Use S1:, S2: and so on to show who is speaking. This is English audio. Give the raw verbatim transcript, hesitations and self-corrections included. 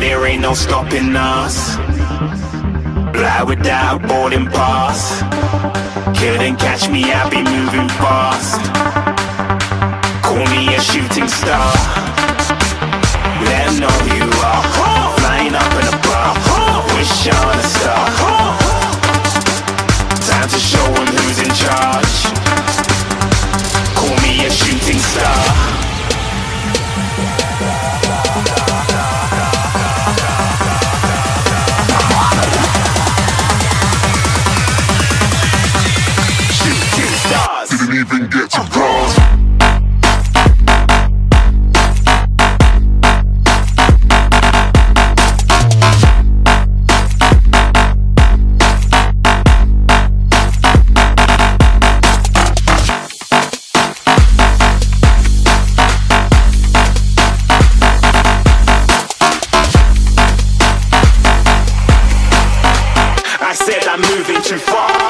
S1: there ain't no stopping us. Fly without boarding pass. Couldn't catch me, I be moving fast. Call me a shooting star. Let 'em know who you are. Flying up in a bar. Wish on a star. Time to show 'em who's in charge. Call me a shooting star. Shooting stars.
S2: Didn't even get to cross.
S1: I said I'm moving too far.